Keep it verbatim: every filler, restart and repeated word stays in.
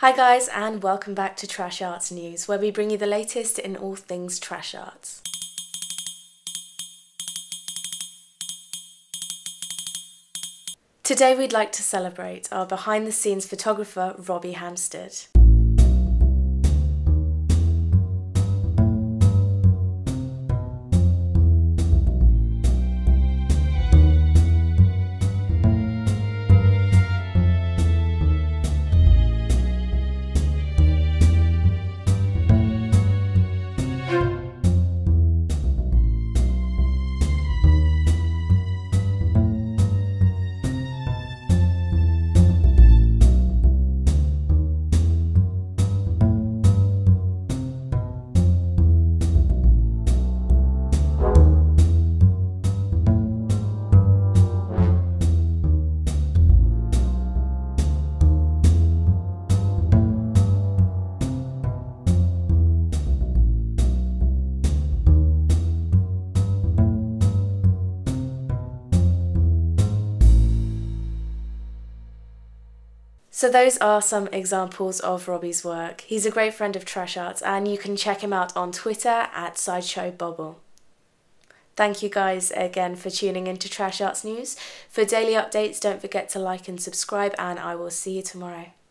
Hi guys, and welcome back to TrashArts News, where we bring you the latest in all things trash arts. Today we'd like to celebrate our behind-the-scenes photographer, Robbie Hampstead. So those are some examples of Robbie's work. He's a great friend of TrashArts, and you can check him out on Twitter at Sideshow Bobble. Thank you guys again for tuning into TrashArts News. For daily updates, don't forget to like and subscribe, and I will see you tomorrow.